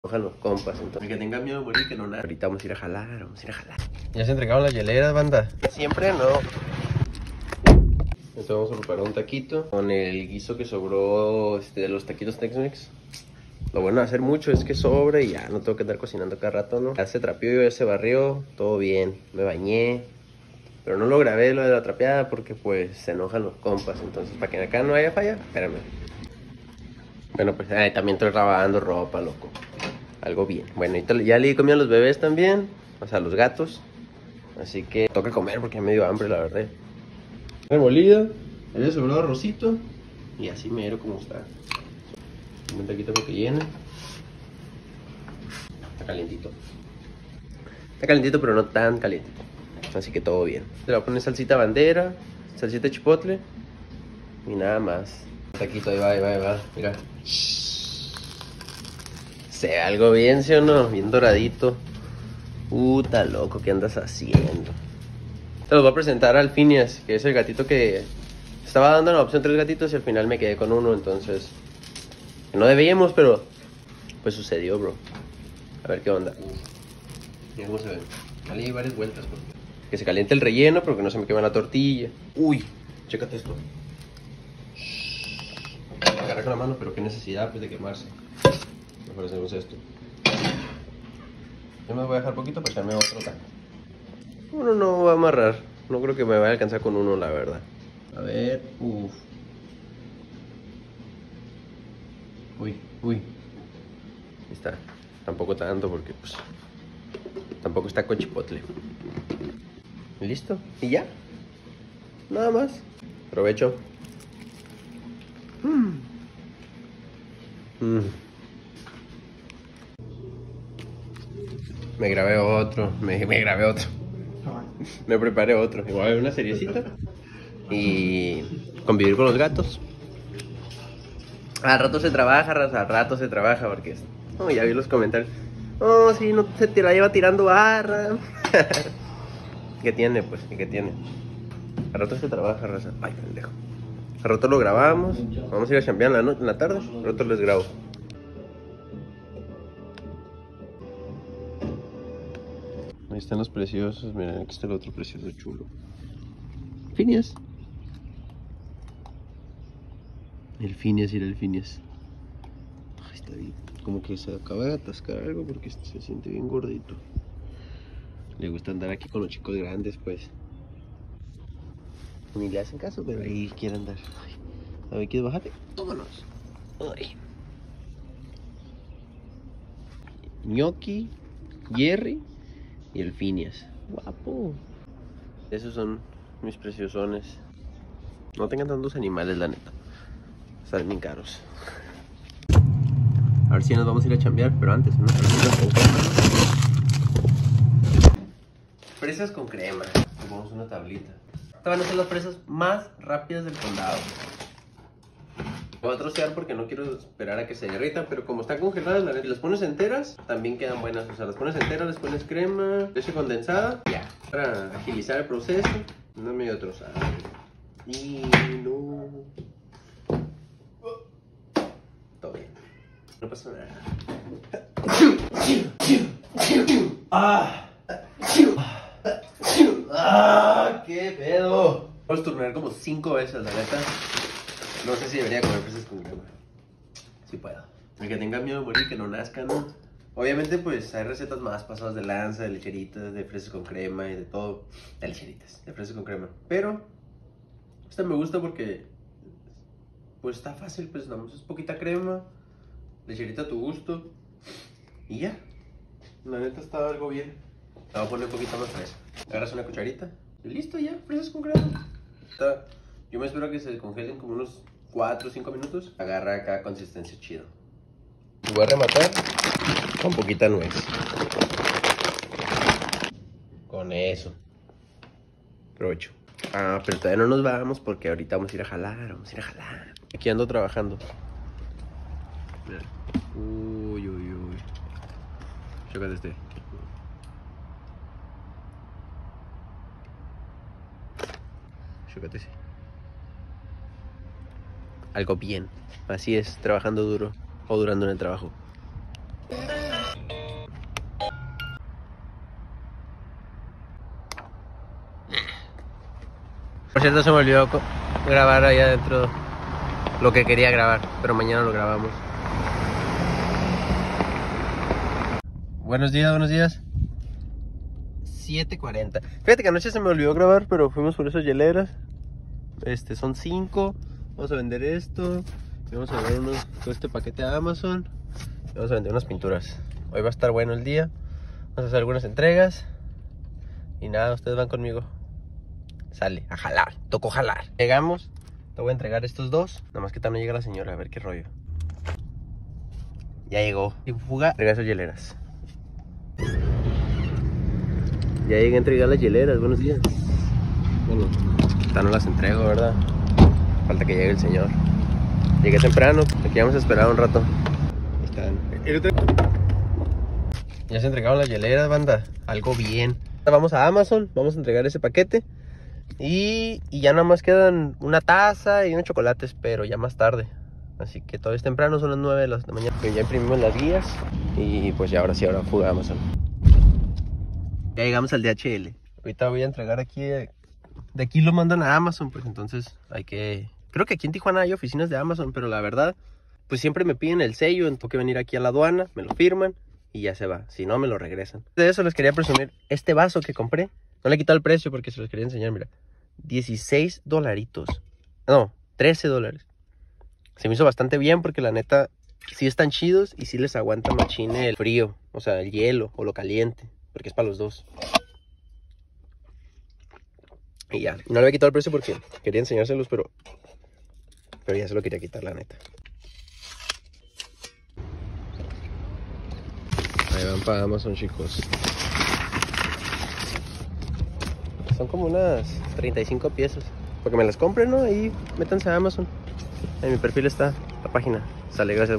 Ojalá los compas, entonces. El que tenga miedo de morir, que no nada. Ahorita vamos a ir a jalar, vamos a ir a jalar. Ya se entregaron las hieleras, banda. Siempre no. Entonces vamos a preparar un taquito con el guiso que sobró de los taquitos Tex-Mex. Lo bueno de hacer mucho es que sobre y ya no tengo que andar cocinando cada rato, ¿no? Ya se trapeó, ya se barrió, todo bien. Me bañé. Pero no lo grabé lo de la trapeada porque pues se enojan los compas. Entonces, para que acá no haya falla, espérame. Bueno, pues también estoy lavando ropa, loco. Algo bien. Bueno, ya le comí a los bebés también. O sea, a los gatos. Así que toca comer porque me dio hambre, la verdad. Molida. Le sobró arrocito. Y así mero como está. Un taquito porque llena. Está calientito. Está calientito, pero no tan calientito. Así que todo bien. Le voy a poner salsita bandera, salsita chipotle y nada más. Taquito, ahí va, ahí va, ahí va. Mira. Se ve algo bien, ¿sí o no? Bien doradito. Puta loco, ¿qué andas haciendo? Te los voy a presentar al Phineas, que es el gatito que estaba dando la opción 3 gatitos y al final me quedé con uno, entonces no debíamos, pero pues sucedió, bro. A ver qué onda. Mira cómo se ve. Dale ahí varias vueltas, bro. Que se caliente el relleno, pero que no se me queme la tortilla. Uy, chécate esto. Agarra con la mano, pero qué necesidad pues de quemarse. Mejor hacemos esto. Yo me voy a dejar poquito para echarme otro taco. Uno no va a amarrar. No creo que me vaya a alcanzar con uno, la verdad. A ver, uff. Uy, uy. Ahí está. Tampoco tanto porque pues tampoco está con chipotle. ¿Listo? ¿Y ya? Nada más. Provecho. Me grabé otro. Me grabé otro. Me preparé otro. Igual una seriecita. Y convivir con los gatos. Al rato se trabaja, raza, al rato se trabaja porque ya vi los comentarios. Oh, sí, no se te la lleva tirando barra. ¿Qué tiene, pues? ¿Qué tiene? Al rato se trabaja, raza. Ay, pendejo. Al rato lo grabamos. Vamos a ir a chambear en la tarde. Al rato les grabo. Ahí están los preciosos. Miren, aquí está el otro precioso chulo. Phineas. El Phineas, era el Phineas. Ay, está bien. Como que se acaba de atascar algo porque se siente bien gordito. Le gusta andar aquí con los chicos grandes, pues. Ni le hacen caso, pero ahí quiere andar. Ay, a ver, ¿quieres bajarte? Vámonos. Ay. Gnocchi, Jerry y el Phineas. Guapo. Esos son mis preciosones. No tengan tantos animales, la neta. Salen bien caros. A ver si nos vamos a ir a chambear, pero antes unas fresas con crema. Fresas con crema. Tomamos una tablita. Estas van a ser las fresas más rápidas del condado. Voy a trocear porque no quiero esperar a que se derritan, pero como están congeladas, las pones enteras, también quedan buenas. O sea, las pones enteras, les pones crema, leche condensada, ya. Para agilizar el proceso, no medio trozada. Y no... Todo bien. No pasa nada. ¡Qué pedo! Voy a estornudar como 5 veces, la neta. No sé si debería comer fresas con crema. Si puedo. El que tenga miedo de morir, que no nazca, ¿no? Obviamente, pues hay recetas más pasadas de lanza, de lecheritas, de fresas con crema y de todo. De lecheritas, de fresas con crema. Pero esta me gusta porque pues está fácil, pues nada más es poquita crema, lecherita a tu gusto y ya. La neta está algo bien. Le voy a poner un poquito más fresa. Agarras una cucharita y listo ya, fresas con crema. Yo me espero que se congelen como unos 4 o 5 minutos. Agarra acá consistencia chido. Y voy a rematar con poquita nuez. Con eso. Provecho. Pero todavía no nos vamos porque ahorita vamos a ir a jalar. Vamos a ir a jalar. Aquí ando trabajando. Mira. Uy, uy, uy. Chécate este. Chécate ese. Algo bien. Así es, trabajando duro o durando en el trabajo. Por cierto, se me olvidó grabar ahí adentro lo que quería grabar, pero mañana lo grabamos. Buenos días, buenos días. 7:40. Fíjate que anoche se me olvidó grabar, pero fuimos por esas hieleras. Son 5. Vamos a vender esto. Y vamos a vender todo este paquete a Amazon. Y vamos a vender unas pinturas. Hoy va a estar bueno el día. Vamos a hacer algunas entregas. Y nada, ustedes van conmigo. Sale, a jalar, tocó jalar. Llegamos, te voy a entregar estos dos. Nada más que tal no llega la señora, a ver qué rollo. Ya llegó. Y fuga, entrega esas hieleras. Ya llegué a entregar las hieleras, buenos días. Bueno, ya no las entrego, ¿verdad? Falta que llegue el señor. Llegué temprano, aquí vamos a esperar un rato. Ahí están. Ya se entregaron las hieleras, banda. Algo bien. Vamos a Amazon, vamos a entregar ese paquete. Y ya nada más quedan una taza y unos chocolates, pero ya más tarde. Así que todavía es temprano, son las 9 de la mañana. Ya imprimimos las guías y pues ya ahora sí, ahora fuga Amazon. Ya llegamos al DHL. Ahorita voy a entregar aquí. De aquí lo mandan a Amazon, pues entonces hay que... Creo que aquí en Tijuana hay oficinas de Amazon, pero la verdad, pues siempre me piden el sello, tengo que venir aquí a la aduana, me lo firman y ya se va. Si no, me lo regresan. De eso les quería presumir este vaso que compré. No le he quitado el precio porque se los quería enseñar, mira. 16 dolaritos. No, 13 dólares. Se me hizo bastante bien porque la neta sí están chidos y sí les aguanta machín el frío. O sea, el hielo o lo caliente. Porque es para los dos. Y ya, no le había quitado el precio porque quería enseñárselos, pero ya se lo quería quitar, la neta. Ahí van para Amazon, chicos. Son como unas 35 piezas. Porque me las compren, ¿no? Ahí métanse a Amazon. En mi perfil está la página. Sale, gracias.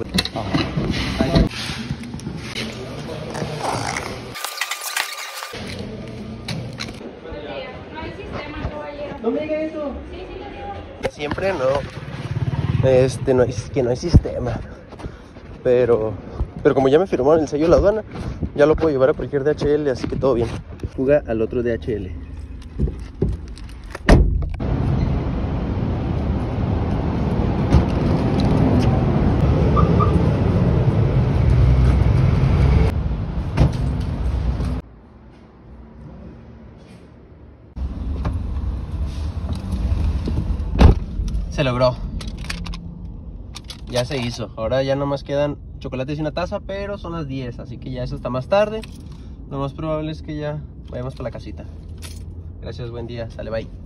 No me diga eso. Siempre no. No es que no hay sistema. Pero como ya me firmaron el sello de la aduana, ya lo puedo llevar a cualquier DHL, así que todo bien. Fuga al otro DHL. Se logró. Ya se hizo. Ahora ya nomás quedan chocolates y una taza, pero son las 10, así que ya eso está más tarde. Lo más probable es que ya vayamos para la casita. Gracias, buen día. Sale, bye.